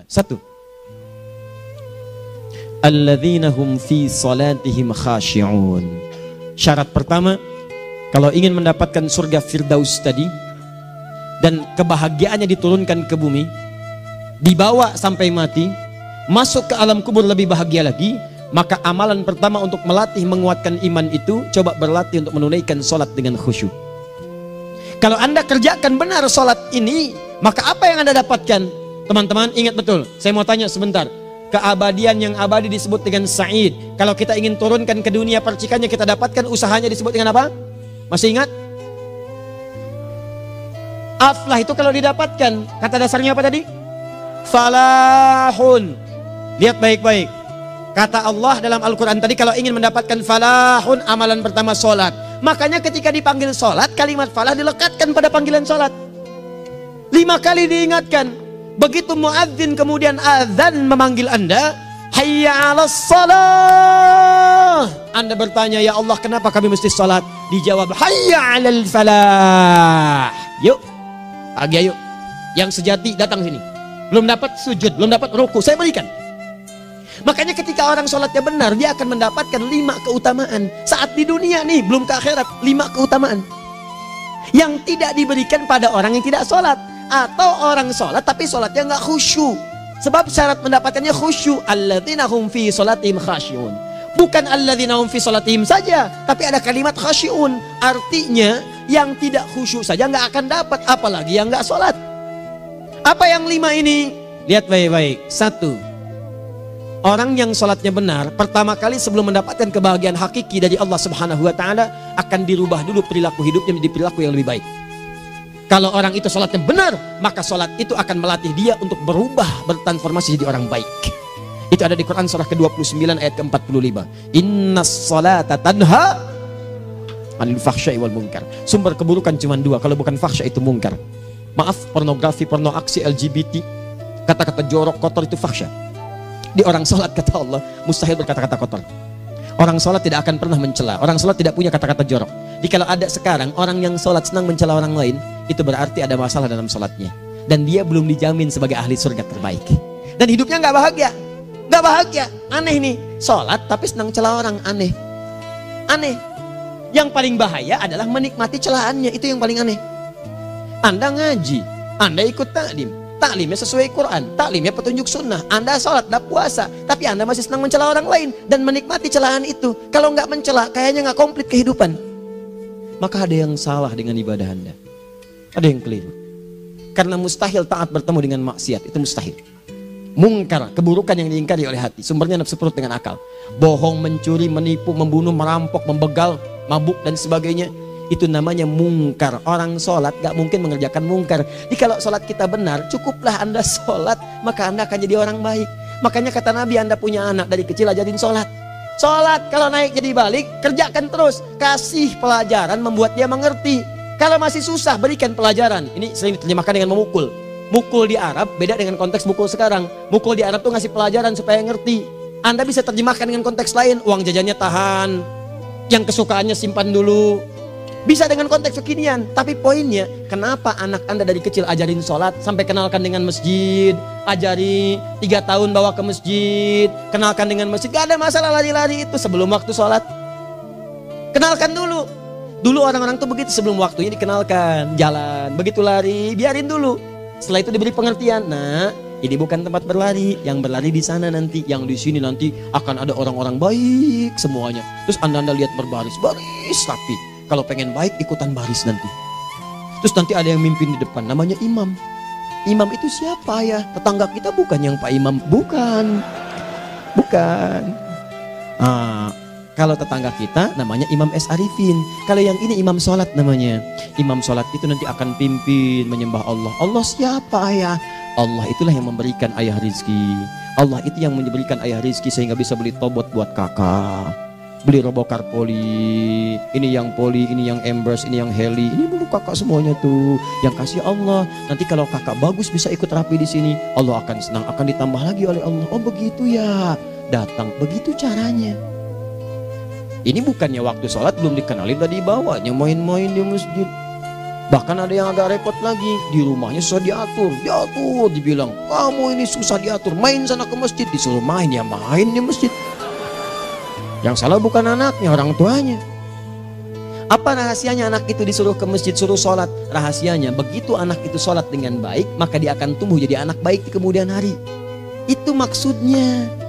Satu, alladzina hum fi salatihim khashi'un. Syarat pertama, kalau ingin mendapatkan surga Firdaus tadi dan kebahagiaannya diturunkan ke bumi, dibawa sampai mati, masuk ke alam kubur lebih bahagia lagi, maka amalan pertama untuk melatih menguatkan iman itu, coba berlatih untuk menunaikan sholat dengan khusyuk. Kalau Anda kerjakan benar sholat ini, maka apa yang Anda dapatkan? Teman-teman ingat betul, saya mau tanya sebentar. Keabadian yang abadi disebut dengan sa'id. Kalau kita ingin turunkan ke dunia percikannya kita dapatkan, usahanya disebut dengan apa? Masih ingat? Aflah itu kalau didapatkan, kata dasarnya apa tadi? Falahun. Lihat baik-baik. Kata Allah dalam Al-Quran tadi, kalau ingin mendapatkan falahun, amalan pertama sholat. Makanya ketika dipanggil sholat, kalimat falah dilekatkan pada panggilan sholat. 5 kali diingatkan. Begitu muadzin kemudian azan memanggil Anda, hayya 'alas shalah. Anda bertanya, ya Allah kenapa kami mesti sholat? Dijawab, hayya 'alal falah. Yuk, pagi ayo. Yang sejati datang sini. Belum dapat sujud, belum dapat ruku, saya berikan. Makanya ketika orang sholatnya benar, dia akan mendapatkan 5 keutamaan. Saat di dunia nih, belum ke akhirat, 5 keutamaan yang tidak diberikan pada orang yang tidak sholat. Atau orang sholat tapi sholatnya nggak khusyuk. Sebab syarat mendapatkannya khusyuk. Alladzina hum fi sholatihim khasyi'un. Bukan alladzina hum fi sholatihim saja, tapi ada kalimat khasyi'un. Artinya yang tidak khusyuk saja nggak akan dapat, apalagi yang nggak sholat. Apa yang 5 ini? Lihat baik-baik. 1, orang yang sholatnya benar, pertama kali sebelum mendapatkan kebahagiaan hakiki dari Allah Subhanahu wa Ta'ala, akan dirubah dulu perilaku hidupnya menjadi perilaku yang lebih baik. Kalau orang itu sholatnya benar, maka sholat itu akan melatih dia untuk berubah, bertransformasi jadi orang baik. Itu ada di Quran surah ke-29 ayat ke-45. Innas sholata tanha anil fahsya'i wal munkar. Sumber keburukan cuma 2, kalau bukan fahsya itu munkar. Maaf, pornografi, porno aksi, LGBT, kata-kata jorok, kotor itu fahsya. Di orang sholat kata Allah, mustahil berkata-kata kotor. Orang sholat tidak akan pernah mencela. Orang sholat tidak punya kata-kata jorok. Jadi kalau ada sekarang orang yang sholat senang mencela orang lain, itu berarti ada masalah dalam sholatnya. Dan dia belum dijamin sebagai ahli surga terbaik. Dan hidupnya nggak bahagia. Nggak bahagia. Aneh nih. Sholat tapi senang celah orang. Aneh. Aneh. Yang paling bahaya adalah menikmati celahannya. Itu yang paling aneh. Anda ngaji. Anda ikut taklim. Taklimnya sesuai Quran. Taklimnya petunjuk sunnah. Anda sholat, Anda puasa. Tapi Anda masih senang mencela orang lain. Dan menikmati celahan itu. Kalau nggak mencela, kayaknya nggak komplit kehidupan. Maka ada yang salah dengan ibadah Anda. Ada yang keliru. Karena mustahil taat bertemu dengan maksiat. Itu mustahil. Mungkar, keburukan yang diingkari oleh hati. Sumbernya nafsu perut dengan akal. Bohong, mencuri, menipu, membunuh, merampok, membegal, mabuk dan sebagainya. Itu namanya mungkar. Orang sholat gak mungkin mengerjakan mungkar. Jadi kalau sholat kita benar, cukuplah Anda sholat, maka Anda akan jadi orang baik. Makanya kata Nabi, Anda punya anak dari kecil ajarin sholat. Sholat kalau naik jadi balik, kerjakan terus. Kasih pelajaran membuat dia mengerti. Kalau masih susah, berikan pelajaran. Ini sering diterjemahkan dengan memukul. Mukul di Arab beda dengan konteks mukul sekarang. Mukul di Arab tuh ngasih pelajaran supaya ngerti. Anda bisa terjemahkan dengan konteks lain. Uang jajannya tahan, yang kesukaannya simpan dulu. Bisa dengan konteks kekinian. Tapi poinnya, kenapa anak Anda dari kecil ajarin sholat, sampai kenalkan dengan masjid, ajari 3 tahun bawa ke masjid, kenalkan dengan masjid. Gak ada masalah lari-lari itu sebelum waktu sholat. Kenalkan dulu. Dulu orang-orang tuh begitu, sebelum waktunya dikenalkan, jalan, begitu lari, biarin dulu. Setelah itu diberi pengertian. Nah, ini bukan tempat berlari, yang berlari di sana nanti, yang di sini nanti akan ada orang-orang baik semuanya. Terus Anda lihat berbaris, baris rapi. Kalau pengen baik, ikutan baris nanti. Terus nanti ada yang mimpin di depan, namanya imam. Imam itu siapa ya? Tetangga kita bukan yang Pak Imam, bukan. Bukan. Kalau tetangga kita namanya Imam S. Arifin. Kalau yang ini imam sholat namanya. Imam sholat itu nanti akan pimpin menyembah Allah. Allah siapa ya? Allah itulah yang memberikan ayah rizki. Allah itu yang memberikan ayah rizki sehingga bisa beli tobot buat kakak. Beli robokar poli. Ini yang poli, ini yang embers, ini yang heli. Ini dulu kakak semuanya tuh. Yang kasih Allah. Nanti kalau kakak bagus bisa ikut rapi di sini. Allah akan senang, akan ditambah lagi oleh Allah. Oh begitu ya. Datang, begitu caranya. Ini bukannya waktu sholat belum dikenalin tadi bawanya main-main di masjid. Bahkan ada yang agak repot lagi, di rumahnya susah diatur, dibilang, kamu ini susah diatur, main sana ke masjid, disuruh main, ya main di masjid. Yang salah bukan anaknya, orang tuanya. Apa rahasianya anak itu disuruh ke masjid, suruh sholat? Rahasianya, begitu anak itu sholat dengan baik, maka dia akan tumbuh jadi anak baik di kemudian hari. Itu maksudnya.